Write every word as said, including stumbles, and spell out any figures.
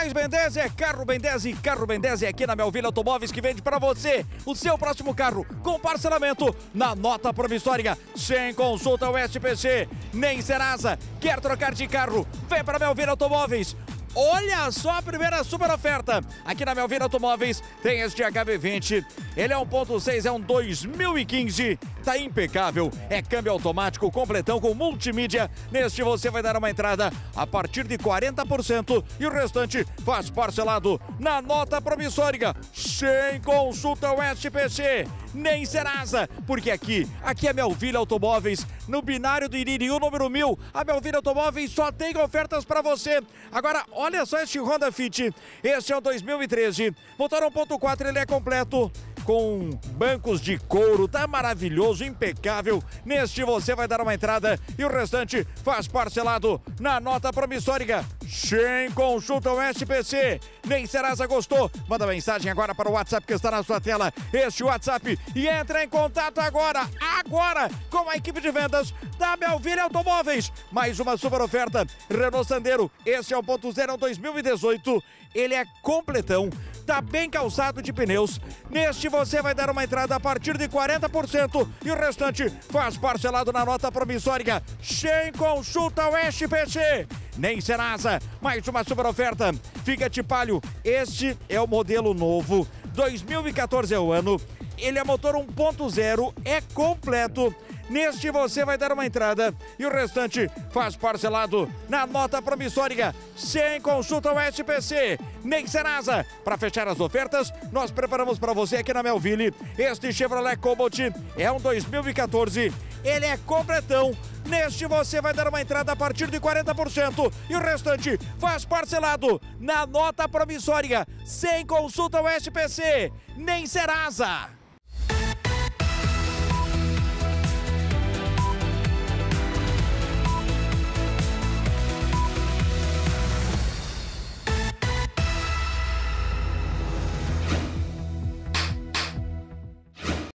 mais Ben dez é Carro Ben dez e Carro Ben dez é aqui na Melville Automóveis que vende para você o seu próximo carro com parcelamento na nota promissória, sem consulta ao S P C, nem Serasa. Quer trocar de carro? Vem para Melville Automóveis. Olha só a primeira super oferta. Aqui na Melville Automóveis tem este H B vinte. Ele é um ponto seis, é um dois mil e quinze. Tá impecável. É câmbio automático completão com multimídia. Neste você vai dar uma entrada a partir de quarenta por cento e o restante faz parcelado na nota promissória, sem consulta ao S P C, nem Serasa, porque aqui, aqui é Melville Automóveis, no binário do Iririú número mil. A Melville Automóveis só tem ofertas para você. Agora, olha só este Honda Fit. Esse é o dois mil e treze, motor um ponto quatro, ele é completo com bancos de couro, tá maravilhoso, impecável. Neste você vai dar uma entrada e o restante faz parcelado na nota promissória, sem consulta ao S P C, nem Serasa. Gostou? Manda mensagem agora para o WhatsApp que está na sua tela, este WhatsApp, e entra em contato agora, agora, com a equipe de vendas da Melville Automóveis. Mais uma super oferta, Renault Sandero, esse é o ponto zero, é um dois mil e dezoito, ele é completão, tá bem calçado de pneus. Neste você vai dar uma entrada a partir de quarenta por cento e o restante faz parcelado na nota promissória, sem consulta ao S P C, nem Serasa. Mais uma super oferta, Fiat Palio, este é o modelo novo, dois mil e quatorze é o ano, ele é motor um ponto zero, é completo. Neste você vai dar uma entrada e o restante faz parcelado na nota promissória, sem consulta ao S P C, nem Serasa. Para fechar as ofertas, nós preparamos para você aqui na Melville este Chevrolet Cobalt, é um dois mil e quatorze, ele é completão. Neste você vai dar uma entrada a partir de quarenta por cento e o restante faz parcelado na nota promissória, sem consulta ao S P C, nem Serasa.